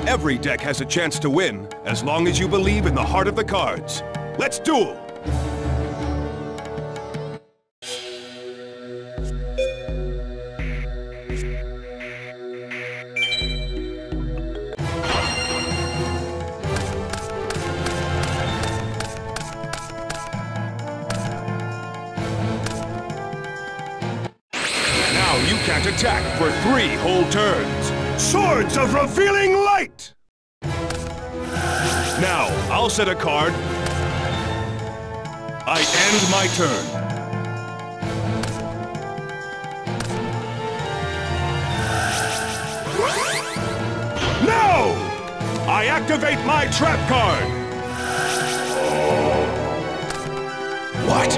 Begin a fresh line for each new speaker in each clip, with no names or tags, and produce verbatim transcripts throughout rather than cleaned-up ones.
Every deck has a chance to win, as long as you believe in the heart of the cards. Let's duel! Now you can't attack for three whole turns. Swords of Revealing Light! Now, I'll set a card. I end my turn. No! I activate my trap card! What?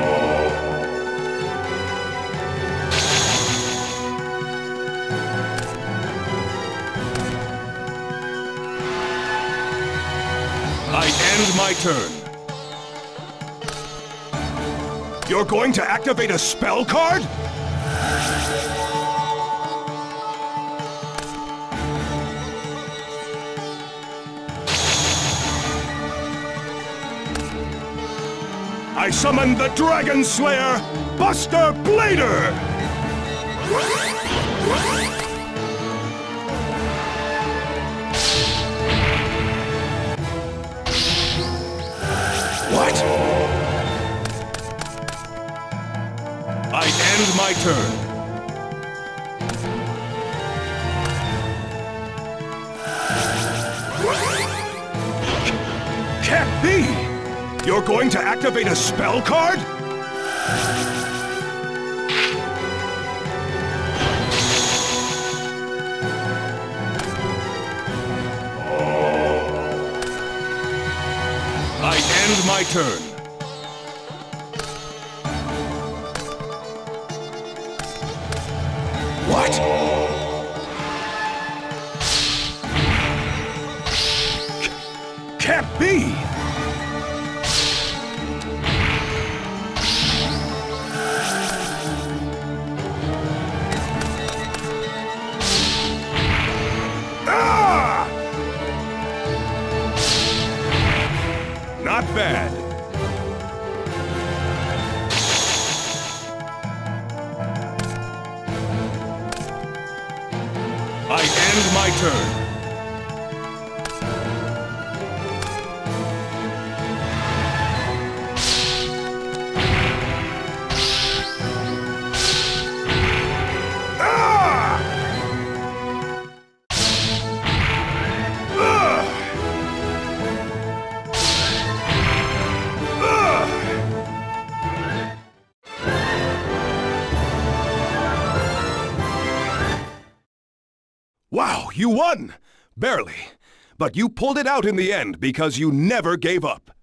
I end my turn. You're going to activate a spell card? I summon the Dragon Slayer, Buster Blader! What? I end my turn. Can't be! You're going to activate a spell card? I end my turn. What? C- can't be! Ah! Not bad. I end my turn. Ah! Ugh! Ugh! Wow, you won! Barely. But you pulled it out in the end because you never gave up.